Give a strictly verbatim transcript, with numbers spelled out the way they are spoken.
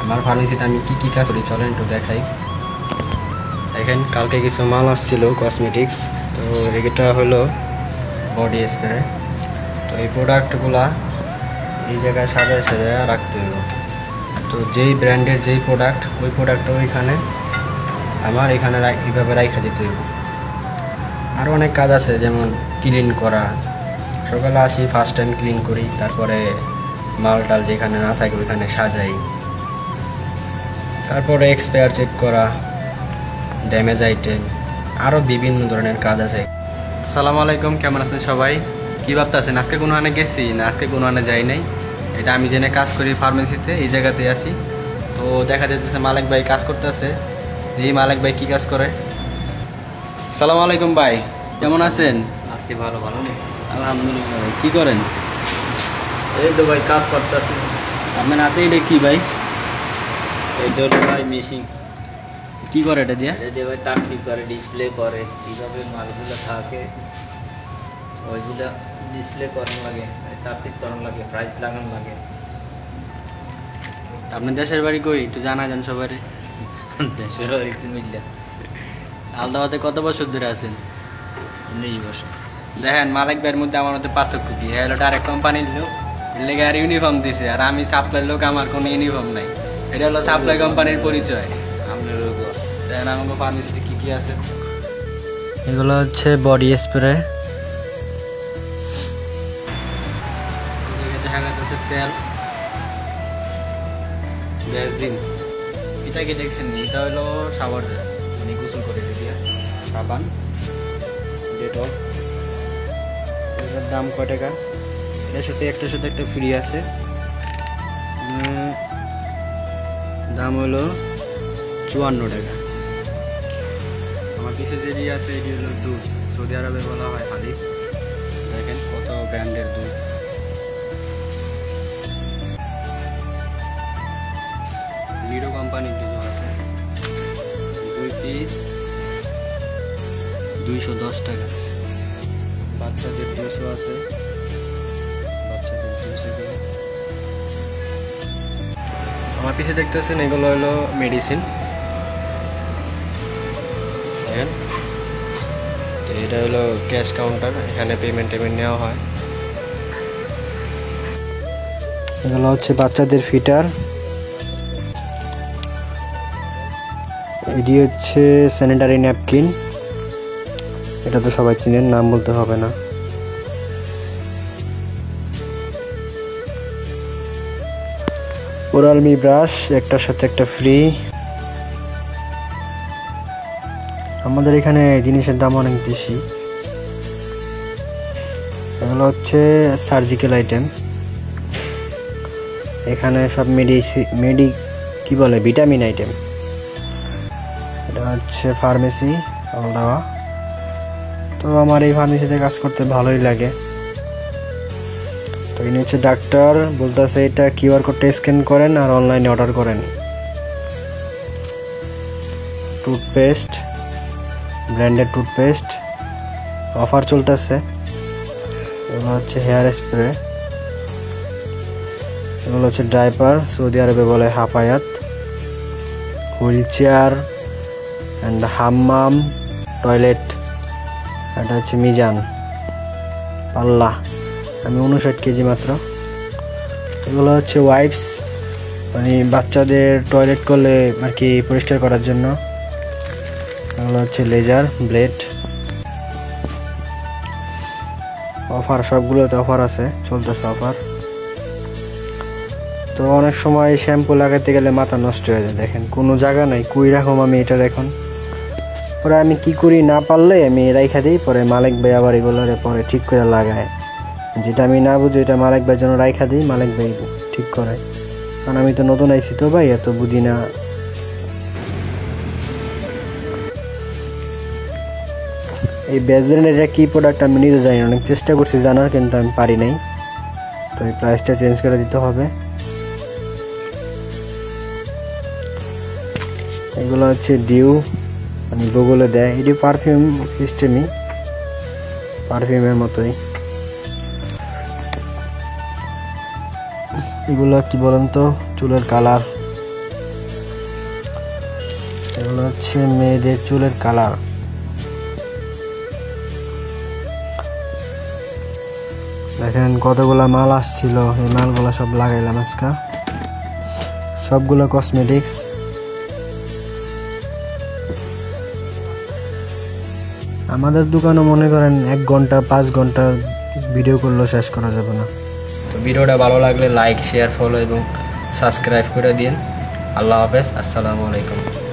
আমার ফার্মেসিতে আমি কী কী কাজ করি চলেন একটু দেখাই। দেখেন কালকে কিছু মাল আসছিল কসমেটিক্স, তো এটা হলো বডি স্প্রে। তো এই প্রোডাক্টগুলা এই জায়গায় সাজায় সাজায় রাখতে হবে। তো যেই ব্র্যান্ডের যেই প্রোডাক্ট ওই প্রোডাক্টটা ওইখানে আমার এখানে এইভাবে রাখা দিতে হবে। আরও অনেক কাজ আছে, যেমন ক্লিন করা। সকালে আসি, ফার্স্ট টাইম ক্লিন করি, তারপরে মাল টাল যেখানে না থাকে ওইখানে সাজাই, তারপরে এক্সপায়ার চেক করা, ড্যামেজ আইটেম, আরও বিভিন্ন ধরনের কাজ আছে। আসসালামু আলাইকুম, কেমন আছেন সবাই? কী ভাবতেছেন আজকে কোনো আনে গেছি না আজকে কোনো আনে যাই নাই? এটা আমি জেনে কাজ করি ফার্মেসিতে, এই জায়গাতে আসি। তো দেখা যাচ্ছে মালিক ভাই কাজ করতেছে। এই মালিক ভাই কী কাজ করে? আসসালামু আলাইকুম ভাই, কেমন আছেন? আজকে ভালো ভালো নেই আলহামদুলিল্লাহ। ভাই কী করেন? এই তো ভাই কাজ করতেছি। আপনার হাতে এটা কী ভাই? এটা হলো ভাই মেশিন। কী করে এটা দিয়ে? এটা দিয়ে ভাই তার ঠিক করে, ডিসপ্লে করে, কীভাবে মালগুলো থাকে ওইগুলো ডিসপ্লে করানো লাগে, তার ঠিক করানো লাগে, প্রাইস লাগানো লাগে। আপনার দেশের বাড়ি কই একটু জানা যান সবাই? দেশের একটু মিললে। আলদাবাদে কত বছর ধরে আছেন? উনিশ বছর। দেখেন মালিক ভাইয়ের মধ্যে আমার মধ্যে পার্থক্য কি? হ্যাঁ, হলো ডাইরেক্ট কোম্পানির লোক, লেগে আর ইউনিফর্ম দিছে, আর আমি সাপ্লাই লোক, আমার কোনো ইউনিফর্ম নাই। এটা হলো সাপ্লাই কোম্পানির পরিচয়। আপনার দেখেন আমাকে ফার্মেসিতে কী কী আছে। এগুলো হচ্ছে বডি স্প্রে, দেখা যাচ্ছে তেল, ভ্যাসলিন। এটা কি দেখছেন? এটা হলো সাবান, মানে গোসল করে দিয়ে সাবান, ডেটল। এটার দাম কয় টাকা? এটার সাথে একটার সাথে একটা ফ্রি আছে। দাম হলো চুয়ান্ন টাকা। আমার কিছু যেটি আছে এটি হলো দুধ, সৌদি আরবে বলা হয় হালিব। দেখেন কত ব্র্যান্ডের দুধ। লিডো কোম্পানির দুধ আছে, দুই পিস দুইশো দশ টাকা। বাচ্চাদের জুসও আছে, বাচ্চাদের জুস এগুলো। আমার পিছিয়ে দেখতেছেন এগুলো হলো মেডিসিন। দেখেন তো এটা হলো ক্যাশ কাউন্টার, এখানে পেমেন্ট টেমেন্ট নেওয়া হয়। এগুলো হচ্ছে বাচ্চাদের ফিটার। এটি হচ্ছে স্যানিটারি ন্যাপকিন, এটা তো সবাই চিনেন, নাম বলতে হবে না। ওরাল মি ব্রাশ, একটার সাথে একটা ফ্রি। আমাদের এখানে জিনিসের দাম অনেক বেশি। এগুলো হচ্ছে সার্জিক্যাল আইটেম, এখানে সব মেডিসি মেডি কি বলে ভিটামিন আইটেম। এটা হচ্ছে ফার্মেসি আলদাওয়া। তো আমার এই ফার্মেসিতে কাজ করতে ভালোই লাগে। তো ইনি হচ্ছে ডাক্তার, বলতেছে এটা কিউআর কোডটা স্ক্যান করেন আর অনলাইনে অর্ডার করেন। টুথপেস্ট, ব্র্যান্ডেড টুথপেস্ট, অফার চলতেছে। এগুলো হচ্ছে হেয়ার স্প্রে, এগুলো হচ্ছে ডাইপার, সৌদি আরবে বলে হাফায়াত। হুইল চেয়ার অ্যান্ড হাম্মাম টয়লেট, এটা হচ্ছে মিজান পাল্লা, আমি উনষাট কেজি মাত্র। এগুলো হচ্ছে ওয়াইপস, মানে বাচ্চাদের টয়লেট করলে আর কি পরিষ্কার করার জন্য। এগুলো হচ্ছে লেজার ব্লেড। অফার, সবগুলোতে অফার আছে, চলতেছে অফার। তো অনেক সময় শ্যাম্পু লাগাতে গেলে মাথা নষ্ট হয়ে যায়। দেখেন কোনো জায়গা নাই, কুই রাখুম আমি এটা। এখন পরে আমি কি করি, না পারলে আমি রাইখা দিই, পরে মালিক ভাই আবার এগুলো পরে ঠিক করে লাগায়। যেটা আমি না বুঝি এটা মালিক ভাইয়ের জন্য রাইখা দিই, মালিক ভাই ঠিক করে। কারণ আমি তো নতুন আইছি তো ভাই, এত বুঝি না। এই ভ্যাসলিনের এটা কী প্রোডাক্ট আমি নিজে জানি না, অনেক চেষ্টা করছি জানার, কিন্তু আমি পারি নাই। তো এই প্রাইসটা চেঞ্জ করে দিতে হবে। এগুলো হচ্ছে ডিউ, মানে বগলে দেয়, এটি পারফিউম সিস্টেমই, পারফিউমের মতোই। এগুলো কি বলেন তো, চুলের কালার, এগুলো হচ্ছে মেয়েদের চুলের কালার। দেখেন কতগুলা মাল আসছিল, এই মালগুলো সব লাগাইলাম আজকে, সবগুলো কসমেটিক্স। আমাদের দোকানও মনে করেন এক ঘন্টা পাঁচ ঘন্টা ভিডিও করলেও শেষ করা যাবে না। তো ভিডিওটা ভালো লাগলে লাইক শেয়ার ফলো এবং সাবস্ক্রাইব করে দিন। আল্লাহ হাফেজ, আসসালামু আলাইকুম।